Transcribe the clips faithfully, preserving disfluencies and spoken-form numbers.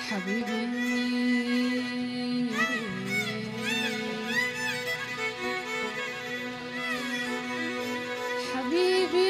حبيبي حبيبي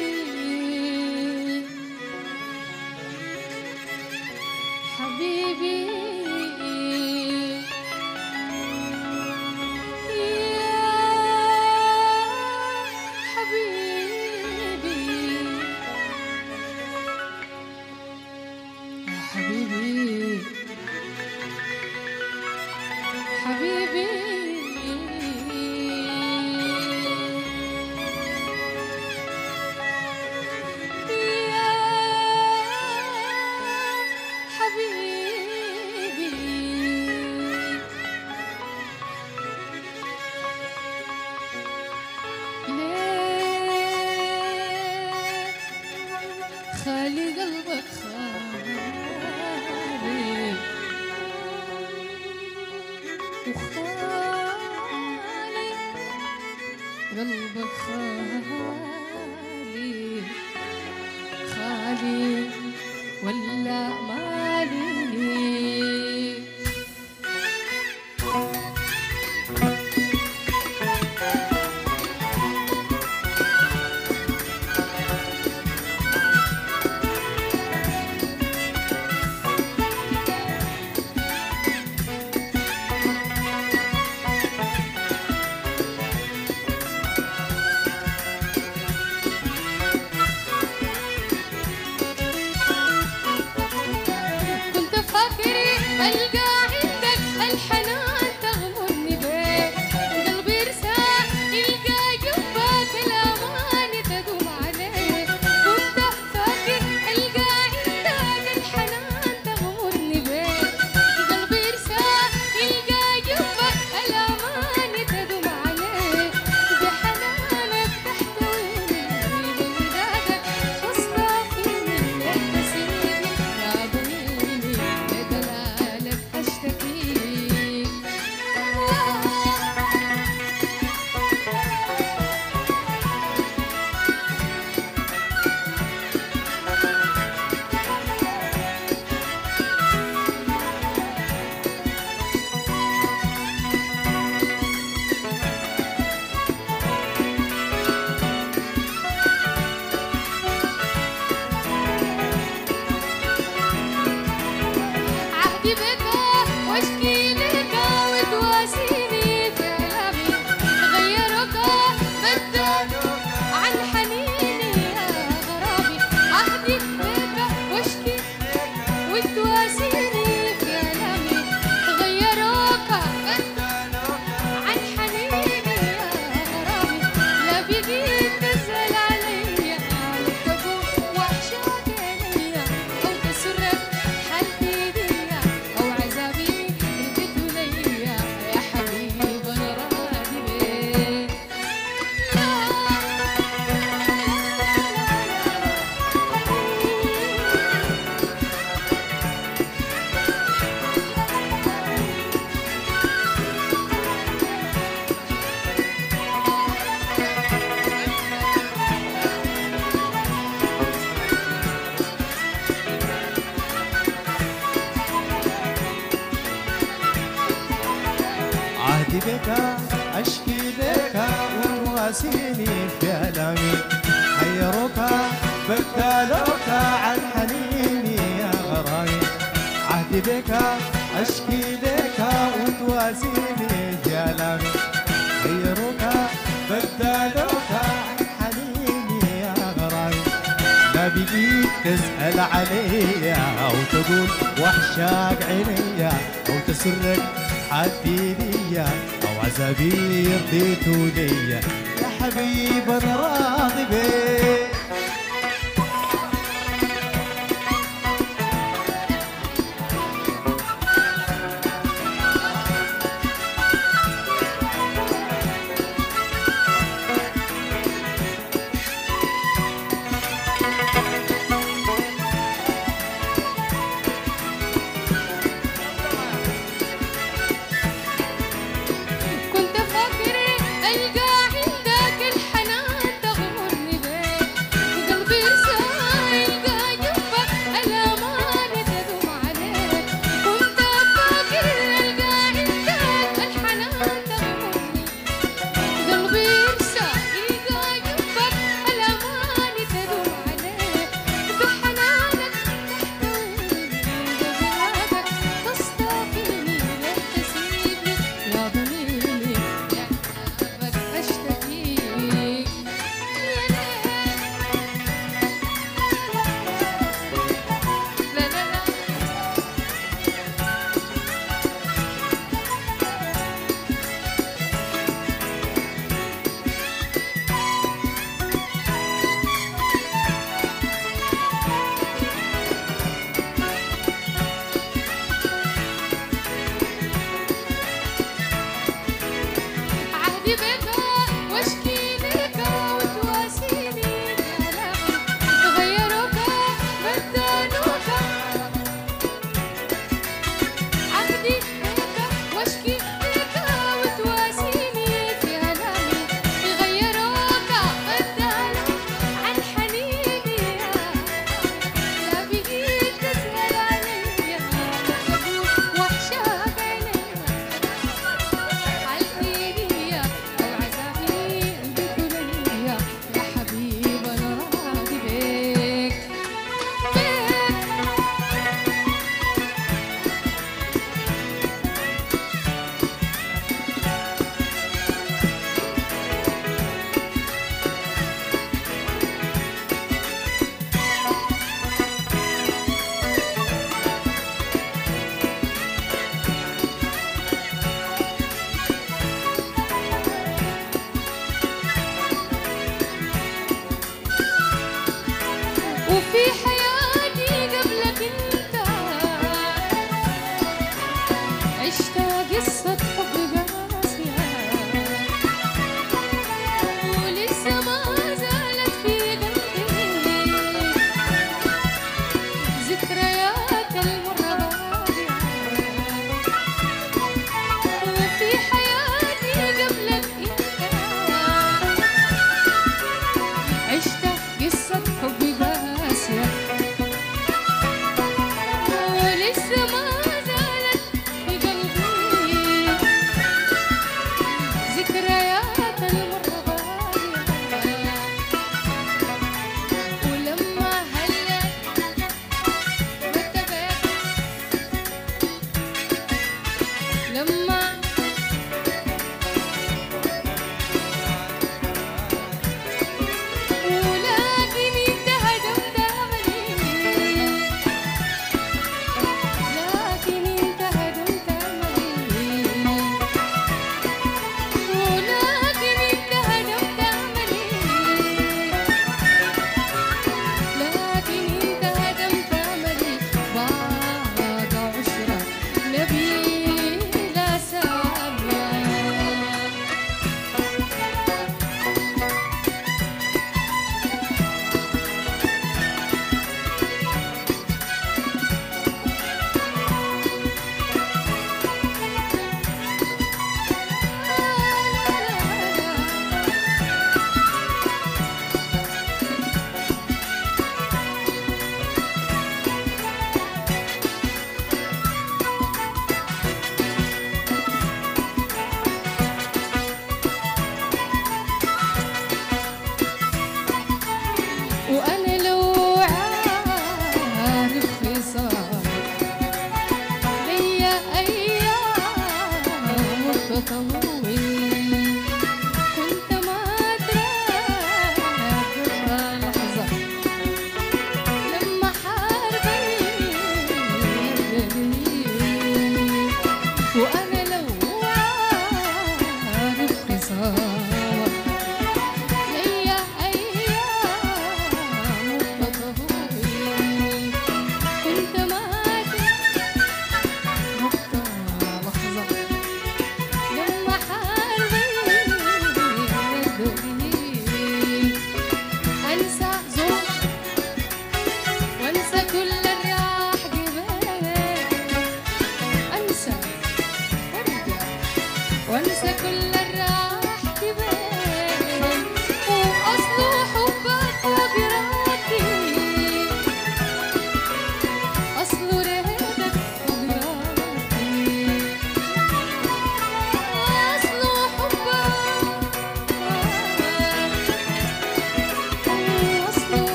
حبيبي حبيبي حبيبي يا حبيبي ليه خالي قلبك خالي وخالي قلبك خالي خالي ولا مالي ألقى عندك الحنان تغمرني بيه قلبي يرسى يلقى جنبك الأمان تدوم عليه كنت فاكر ألقى عندك الحنان تغمرني بيه قلبي يرسى يلقى جنبك الأمان تدوم عليه بحنانك تحتويني بودادك تصطفيني تسيبني يا بنيني عهدي بك واشكي لك وتواسيني في ألمي غيروك بدلوك عن حنيني يا غرامي عهدي بك واشكي وتواسيني في ألمي غيروك بدلوك عن حنيني يا غرامي لا بقيت تسأل عليا وتقول وحشاك عليا أو تسرك حالتي عهدي بك أشكي لك وواسيني في ألمي حيروك بدلوك عن حنيني يا غرامي عهدي بك أشكي لك وتواسيني في ألمي حيروك بدلوك عن حنيني يا غرامي لا بقيت تسأل عليا أو تقول وحشاك عينيا أو تسرك حالتي ليا أو عذابي رضيتو ليا يا حبيب أنا راضي بيك